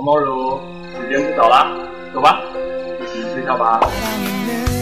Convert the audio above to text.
毛肉，时间不早了，走吧，一起睡觉吧。